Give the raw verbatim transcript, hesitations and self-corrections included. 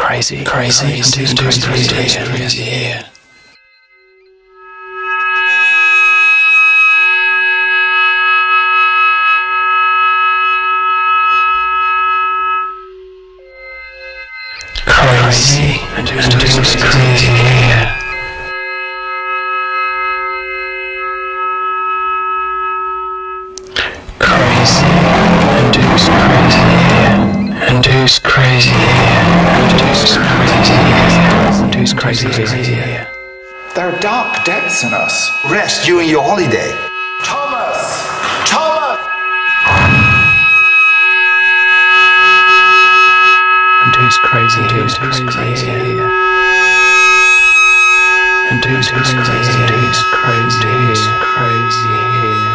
crazy, crazy, and who's crazy, crazy, crazy here. Crazy, and who's crazy here. Crazy, and who's crazy here. And who's crazy here? And who's crazy here? And who's crazy here? There are dark depths in us. Rest during your holiday. Thomas! Thomas! And who's crazy here? And who's crazy here? And who's crazy here? And who's crazy here?